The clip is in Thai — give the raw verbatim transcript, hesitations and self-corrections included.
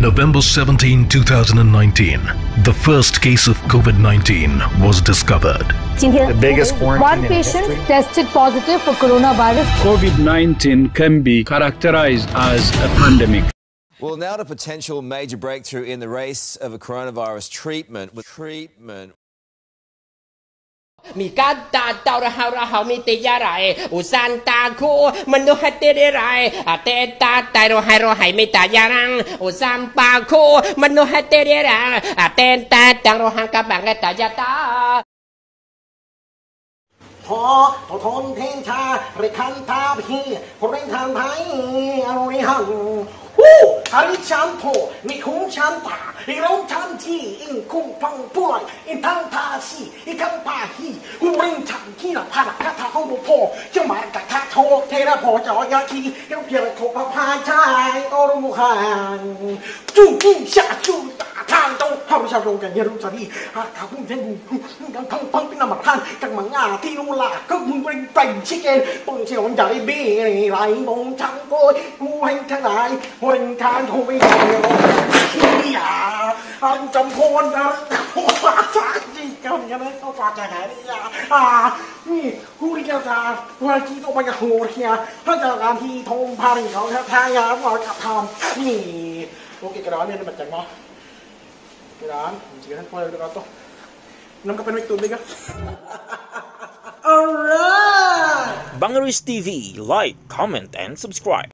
November seventeenth, two thousand nineteen, the first case of COVID nineteen was discovered. The biggest quarantine One patient in history. tested positive for coronavirus. COVID nineteen can be characterized as a pandemic. Well, now to potential major breakthrough in the race of a coronavirus treatment with treatment. มีการตาเตาระหาระหามีเตยอะไรอุสันตาคูมันดูให้เตยอะไรเตตาไตโรไฮโรไฮมีตายารังอุสัมปาคูมันดูให้เตยอะไรเตตาตังโรหังกับบังเกตายาตาพอทนเพลงชาเรคันทาพี่เร่งทางไทยอารมณ์หังฮู้ฮาริชันโพมีคุ้งชันตาอีร้องชันที่อิงคุ้งพังป่วยอินทั้งทาสีอีคันปาฮีฮูเร่งชันที่หลักพันคาถาของบุพโพเจ้าหมากัดคาโทเทระพอจอยาคีเจ้าเพียรโทพพายชายอรมุขันจุ้งจิ้งชาจุ้งตาทางโตฮาริชันโรกันเยรุซาลีฮาขาพุ่งเส้นบุทั้งทั้งทั้งเป็นน้ำมันท่านกังมังงาที่นู่นล่ะก็มึงเป็นไก่ชิคเก้นปงเชียวมันจะได้บี้ไหลมงชังโกยกูให้ทั้งหลายวันทานโทไม่ได้ที่ยาอันจำโคนนะโอ้ฝากฝากจริงกันกันนะเขาฝากใจหายนี่ยาอ่านี่ผู้ที่จะจะวันที่ต้องไปกับหัวเฮียถ้าจะการที่ทงพาริเขาทางยาว่ากับทำนี่โอเคกระดานเนี่ยมันจังเนาะกระดานจริงๆท่านพ่อเราต้องน้ำก็เป็นวิกตุนด้วยกัน Alright Bangaris T V, like, comment and subscribe.